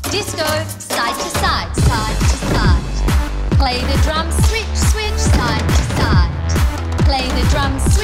Disco, side to side, side to side. Play the drums, switch, switch, side to side. Play the drums,